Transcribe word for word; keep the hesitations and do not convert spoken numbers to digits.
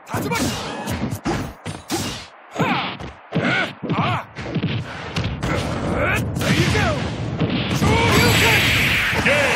다즈바키! 하! 에? 아! There you go! Shoryuken! Yeah!